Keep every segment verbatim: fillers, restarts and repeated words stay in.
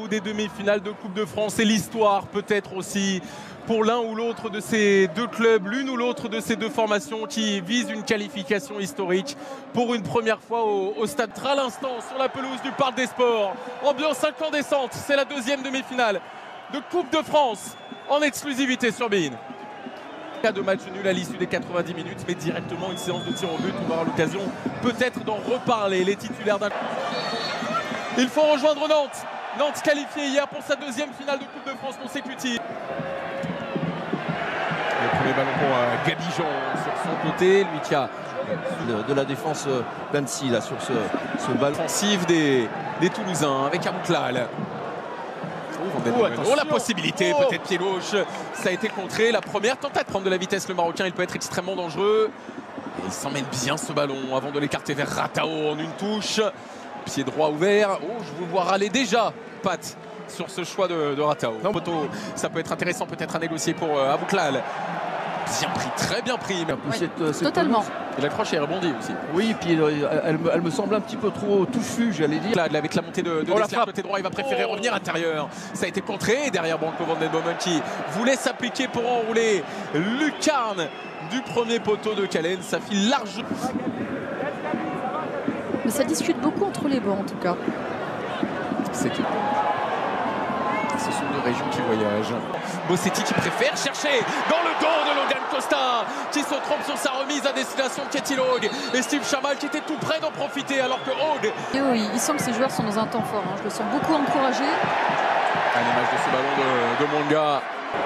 des demi-finales de Coupe de France et l'histoire peut-être aussi pour l'un ou l'autre de ces deux clubs, l'une ou l'autre de ces deux formations qui visent une qualification historique pour une première fois au, au stade. À l'instant sur la pelouse du Parc des Sports, ambiance incandescente, c'est la deuxième demi-finale de Coupe de France en exclusivité sur Bein. Cas de match nul à l'issue des quatre-vingt-dix minutes, mais directement une séance de tir au but. On va avoir l'occasion peut-être d'en reparler. Les titulaires d'un... Il faut rejoindre Nantes. Nantes qualifiée hier pour sa deuxième finale de Coupe de France consécutive. Le premier ballon pour euh, Gadijon sur son côté, lui qui a de, de la défense d'Annecy là sur ce, ce ballon offensif des, des Toulousains avec Abouklal. Oh, oh, la possibilité, oh. Peut-être pied gauche, ça a été contré. La première tentative de prendre de la vitesse, le Marocain, il peut être extrêmement dangereux. Et il s'emmène bien ce ballon avant de l'écarter vers Ratao en une touche. Pied droit ouvert. Oh, je vous vois râler déjà, Pat, sur ce choix de, de Ratao. Non, Boto, ça peut être intéressant peut-être à négocier pour euh, Abouklal. Bien pris, très bien pris. Oui, cette, cette totalement. Il accroche et rebondit aussi. Oui, puis elle, elle, elle me semble un petit peu trop touffue, j'allais dire. Là, avec la montée de, de oh, Dessler, côté droit, il va préférer oh. revenir intérieur. Ça a été contré. Et derrière Branco van den Bomen qui voulait s'appliquer pour enrouler lucarne du premier poteau de Callen. Ça file large. Mais ça discute beaucoup entre les bords en tout cas. C'est que... Ce sont deux régions qui voyagent. Bossetti qui préfère chercher dans le dos de Logan Costa qui se trompe sur sa remise à destination de Ketil Hogg et Steve Chamal qui était tout près d'en profiter alors que Hogg... Et oui, il sent que ces joueurs sont dans un temps fort. Hein. Je le sens beaucoup encouragé. À l'image de ce ballon de, de Monga.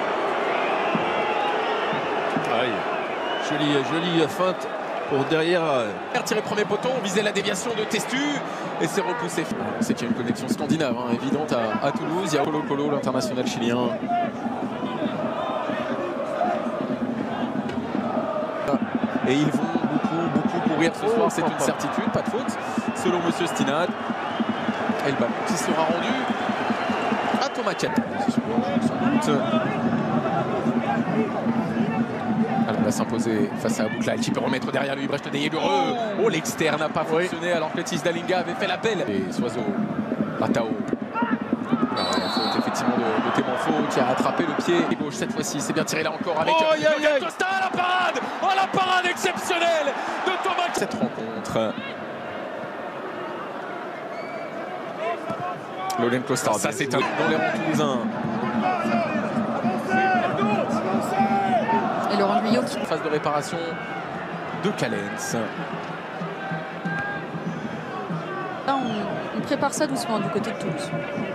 Aïe. Jolie, jolie feinte pour derrière. Tiré premier poteau, on visait la déviation de Testu et c'est repoussé. C'est qu'il y a une connexion scandinave hein, évidente à, à Toulouse. Il y a Colo Colo, l'international chilien. Et ils vont beaucoup, beaucoup courir ce soir, c'est une certitude, pas de faute, selon Monsieur Stinad. Et le ballon qui sera rendu à Thomas Ken. Sans doute. Alors on va s'imposer face à Abouklal qui peut remettre derrière lui Brecht Deyelureux. Oh, l'externe n'a pas fonctionné alors que Tis Dalinga avait fait l'appel. Et Soiseau, Ratao. La faute effectivement de, de Témanfo qui a attrapé le pied gauche cette fois-ci. C'est bien tiré là encore avec oh, yeah, yeah. Costa à la parade. Oh la parade exceptionnelle de Thomas. Cette rencontre. Logan Costa, ça c'est un dans les rangs toulousains. Et Laurent Guyot qui... Phase de réparation de Callens. Là, on, on prépare ça doucement du côté de Toulouse.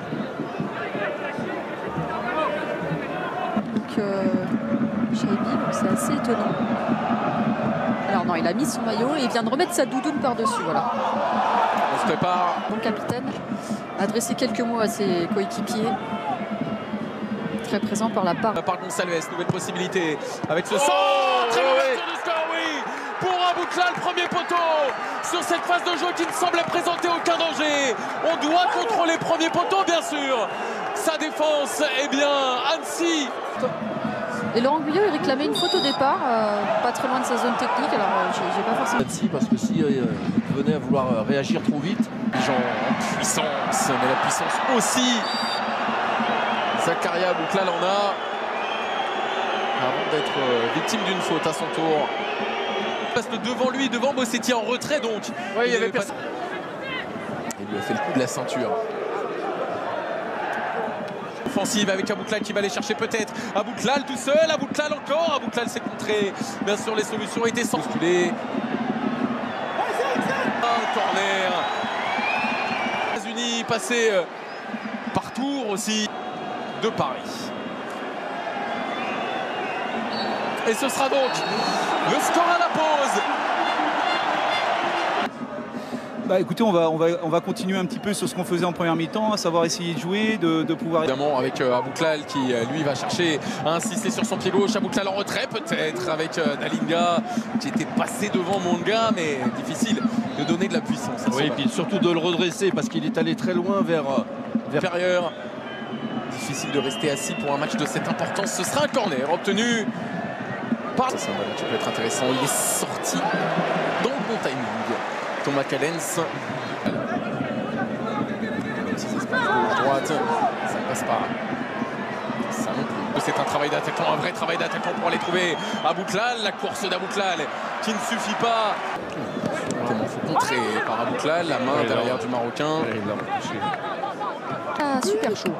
Donc, euh, Chaibi, c'est assez étonnant. Alors non, il a mis son maillot et il vient de remettre sa doudoune par-dessus. Voilà. On se prépare. Bon capitaine a adressé quelques mots à ses coéquipiers. Très présent par la part. Par Gonçalves, nouvelle possibilité avec ce centre. Oh, très mauvais de score, oui, pour Abouklal, premier poteau sur cette phase de jeu qui ne semblait présenter aucun danger. On doit contrôler premier poteau, bien sûr. Sa défense, eh bien, Annecy. Et Laurent Guyot, il réclamait une faute au départ, euh, pas très loin de sa zone technique. Alors, euh, j'ai pas forcément. Annecy, parce que si euh, il venait à vouloir euh, réagir trop vite. Les gens en puissance, mais la puissance aussi. Zakaria Abouklal en a avant d'être victime d'une faute à son tour. Il passe devant lui, devant Bossetti en retrait donc. Oui, il y avait personne. Il lui a fait le coup de la ceinture. Offensive avec Abouklal qui va aller chercher peut-être. Abouklal tout seul, Abouklal encore. Abouklal s'est contré. Bien sûr, les solutions étaient sans bousculer. Un corner. Les États-Unis passé par tour aussi de Paris. Et ce sera donc le score à la pause. Bah écoutez, on va, on, va, on va continuer un petit peu sur ce qu'on faisait en première mi-temps, à savoir essayer de jouer, de, de pouvoir... Évidemment avec euh, Abouklal qui euh, lui va chercher à insister sur son pied gauche. Abouklal en retrait peut-être avec euh, Dalinga qui était passé devant Monga, mais difficile de donner de la puissance. Oui, et puis surtout de le redresser parce qu'il est allé très loin vers... vers... Inférieur. Difficile de rester assis pour un match de cette importance. Ce sera un corner obtenu par... C'est un ballon qui peut être intéressant. Il est sorti dans le bon timing. Thomas Callens. À droite. passe pas. Ça non plus. C'est un travail d'attaquant, un vrai travail d'attaquant pour aller trouver Abouklal. La course d'Abouklal qui ne suffit pas. Comment faut contrer par Abouklal, la main ouais, derrière là, du Marocain. Ouais, il l'a repoussé. Ah, super chaud.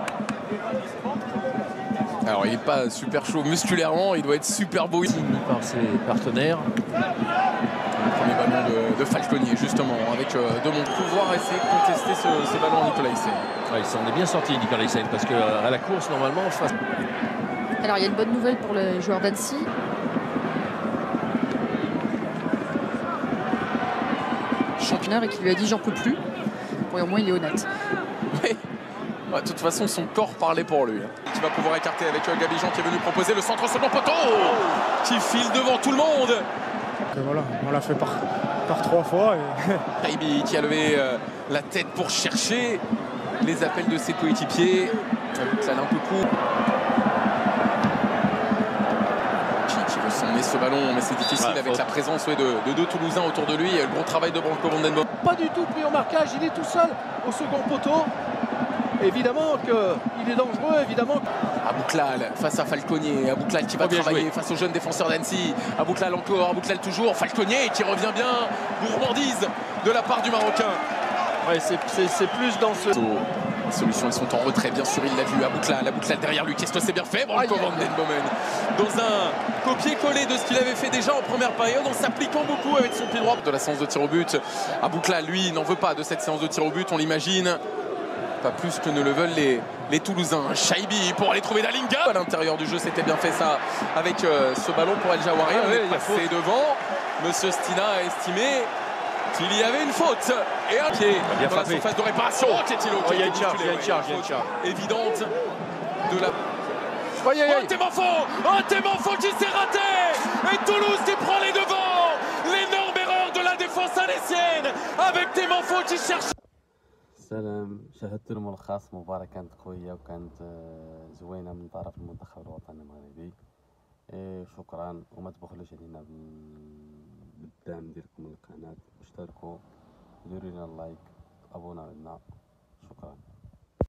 Alors il n'est pas super chaud musculairement, il doit être super beau. Mis par ses partenaires. Le premier ballon de, de Falconier justement, avec euh, de mon pouvoir essayer de contester ce, ces ballons à Nicolas Hyssen. Ouais, il s'en est bien sorti, Nicolas Hyssen, parce qu'à la course, normalement, face... Alors il y a une bonne nouvelle pour les joueurs d'Annecy. Championnat et qui lui a dit j'en peux plus. Bon, au moins il est honnête. Oui. Ouais, de toute façon, son corps parlait pour lui. Qui va pouvoir écarter avec euh, Gabijan qui est venu proposer le centre second poteau qui file devant tout le monde. Et voilà, on l'a fait par, par trois fois. Et... Taibi qui a levé euh, la tête pour chercher les appels de ses coéquipiers. Abouklal un peu court. Qui, qui veut s'emmener ce ballon, mais c'est difficile ouais, avec faut... la présence ouais, de, de deux Toulousains autour de lui. Le gros travail de Branco Vandenboom. Pas du tout pris en marquage, il est tout seul au second poteau. Évidemment qu'il est dangereux, évidemment. Abouklal face à Falconier. Abouklal qui va oh, travailler joué. face aux jeunes défenseurs d'Annecy. Abouklal encore, Abouklal toujours. Falconier qui revient bien. Gourmandise de la part du Marocain. Ouais, c'est plus dans ce... Les solutions, elles sont en retrait, bien sûr, il l'a vu. Abouklal, Abouklal derrière lui. Qu'est-ce que c'est bien fait, Branco Vandenbomen. Dans un copier-coller de ce qu'il avait fait déjà en première période, en s'appliquant beaucoup avec son pied droit. De la séance de tir au but. Abouklal, lui, n'en veut pas de cette séance de tir au but, on l'imagine. Pas plus que ne le veulent les, les Toulousains. Shaibi pour aller trouver Dalinga. À l'intérieur du jeu, c'était bien fait ça avec euh, ce ballon pour El Jawari. Ah, on oui, est passé devant. Monsieur Stina a estimé qu'il y avait une faute. Et un pied dans la surface de réparation. Oh, Ketilo, oh, il y a une charge, il y a une charge, il y a une charge. Évidente de la... Oh, aïe, aïe. Oh, Témanfo Oh, Témanfo qui s'est raté. Et Toulouse qui prend les devants. L'énorme erreur de la défense alésienne avec Témanfo qui cherche. سلام، شاهدت الملخص. مباراة كانت قوية وكانت زوينة من طرف المنتخب الوطني المغربي. شكرا وما تبخلوش علينا بالدعم ديالكم للقناة، اشتركوا، ديروا لنا اللايك، ابونا لنا. شكرا.